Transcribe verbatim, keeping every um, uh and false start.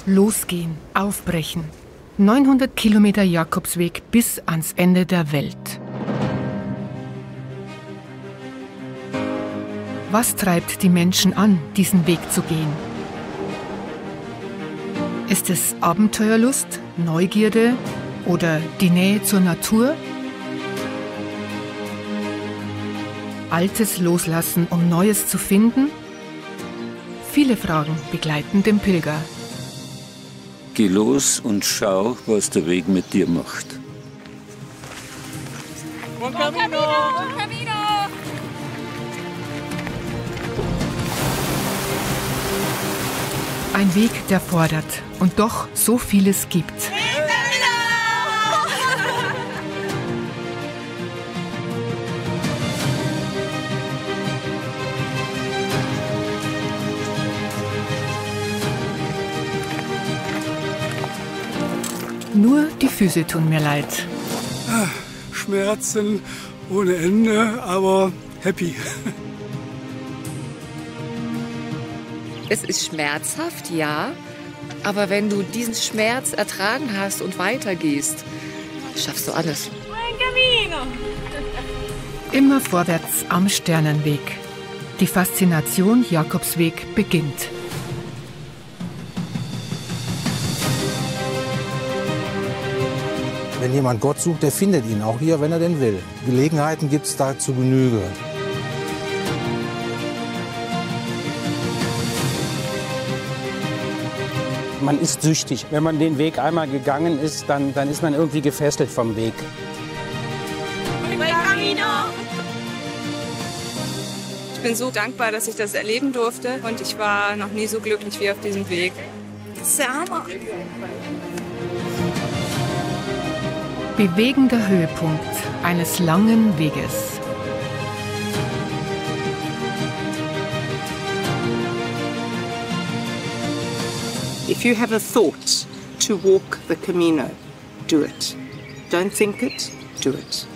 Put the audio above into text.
Losgehen, aufbrechen. neunhundert Kilometer Jakobsweg bis ans Ende der Welt. Was treibt die Menschen an, diesen Weg zu gehen? Ist es Abenteuerlust, Neugierde oder die Nähe zur Natur? Altes loslassen, um Neues zu finden? Viele Fragen begleiten den Pilger. Geh los und schau, was der Weg mit dir macht. Buon camino! Buon camino! Ein Weg, der fordert und doch so vieles gibt. Nur die Füße tun mir leid. Schmerzen ohne Ende, aber happy. Es ist schmerzhaft, ja, aber wenn du diesen Schmerz ertragen hast und weitergehst, schaffst du alles. Immer vorwärts am Sternenweg. Die Faszination Jakobsweg beginnt. Wenn jemand Gott sucht, der findet ihn auch hier, wenn er denn will. Gelegenheiten gibt es da zu Genüge. Man ist süchtig. Wenn man den Weg einmal gegangen ist, dann, dann ist man irgendwie gefesselt vom Weg. Ich bin so dankbar, dass ich das erleben durfte und ich war noch nie so glücklich wie auf diesem Weg. Das ist der Hammer. Bewegender Höhepunkt eines langen Weges. If you have a thought to walk the Camino, do it. Don't think it, do it.